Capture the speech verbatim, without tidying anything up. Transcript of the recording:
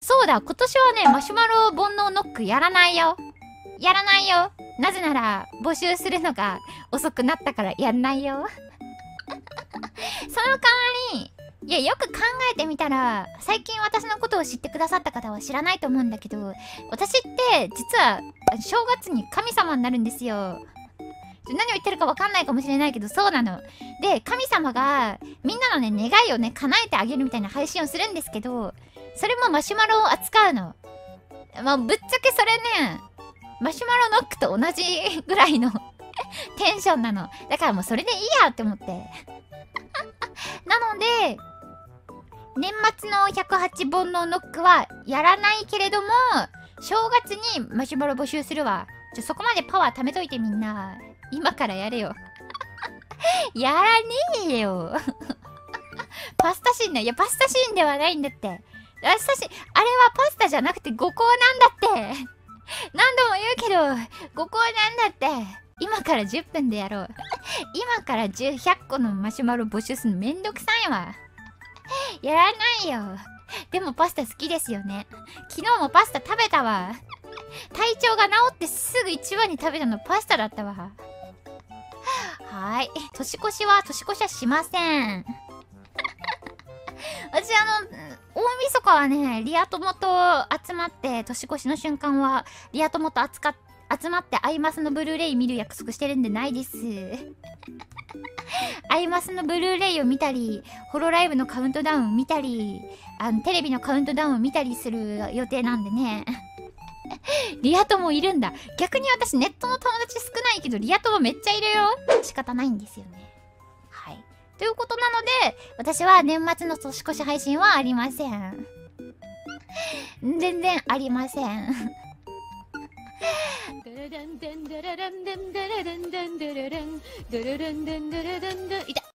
そうだ、今年はね、マシュマロ煩悩ノックやらないよ。やらないよ。なぜなら、募集するのが遅くなったからやんないよ。その代わり、いや、よく考えてみたら、最近私のことを知ってくださった方は知らないと思うんだけど、私って、実は、正月に神様になるんですよ。何を言ってるか分かんないかもしれないけど、そうなの。で、神様が、みんなのね、願いをね、叶えてあげるみたいな配信をするんですけど、それもマシュマロを扱うの。まあ、ぶっちゃけそれね、マシュマロノックと同じぐらいのテンションなの。だからもうそれでいいやって思って。なので、年末のひゃくはち煩悩ノックはやらないけれども、正月にマシュマロ募集するわ。ちょ、そこまでパワー貯めといてみんな。今からやれよ。やらねえよ。パスタシーンね。いや、パスタシーンではないんだって。パスタシーン、あれはパスタじゃなくて五行なんだって。何度も言うけど、五行なんだって。今からじゅっぷんでやろう。今からじゅう、ひゃっこのマシュマロ募集するのめんどくさいわ。やらないよ。でもパスタ好きですよね。昨日もパスタ食べたわ。体調が治ってすぐ一番に食べたのパスタだったわ。はい。年越しは年越しはしません。私あの、大晦日はね、リア友と集まって、年越しの瞬間は、リア友と集か集まってアイマスのブルーレイ見る約束してるんでないです。アイマスのブルーレイを見たり、ホロライブのカウントダウンを見たり、あの、テレビのカウントダウンを見たりする予定なんでね。リア友いるんだ。逆に私ネットの友達少ないけど、リア友めっちゃいるよ。仕方ないんですよね。はい。ということなので、私は年末の年越し配信はありません。全然ありません。いた。